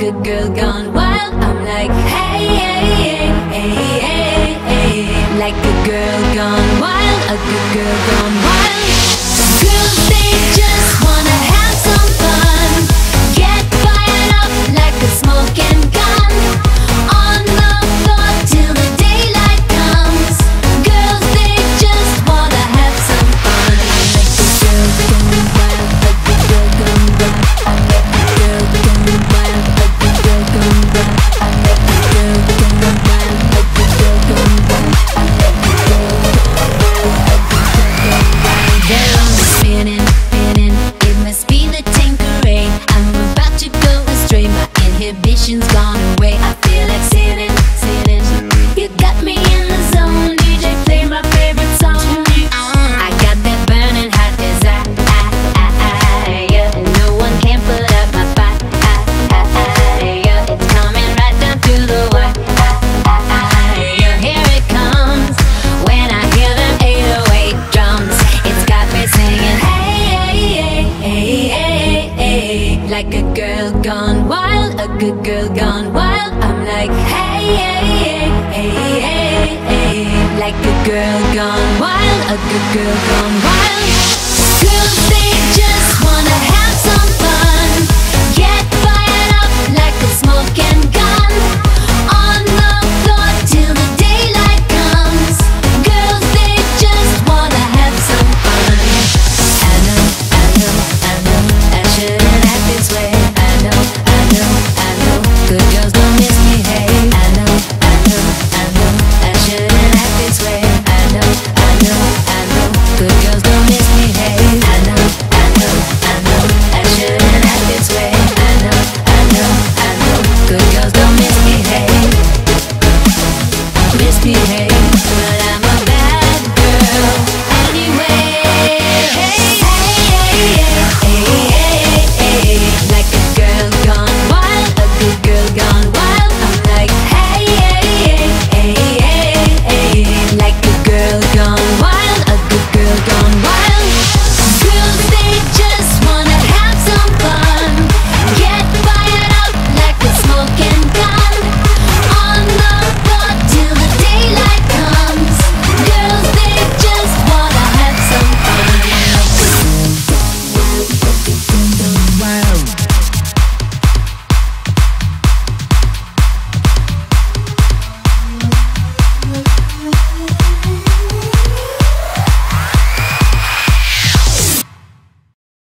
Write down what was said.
good girl gone wild. I'm like, hey, hey, hey, hey, hey, hey. Like a girl gone wild, a good girl gone wild. Girls, they just wanna have some fun, get fired up like a smoking gun, on the floor till the daylight comes. Girls, they just wanna have some fun. Like a girl gone wild, a good girl gone wild. I like a girl gone wild, a good girl gone wild. I like a girl gone wild, a good girl gone wild. I like a girl gone wild, a good girl gone wild. They're all spinning, spinning. It must be the Tanqueray. I'm about to go astray. My inhibition's gone away. I feel like sitting, sitting. You got me in the zone. DJ, play my favorite song. I got that burning hot desire. No one can put up my fire. It's coming right down to the wire. Here it comes. When I hear them 808 drums, it's got me singing, hey, hey, hey, hey, hey. Like a girl gone wild, a good girl gone wild. I'm like, hey, hey, hey, hey, hey, hey. Like a girl gone wild, a good girl gone wild.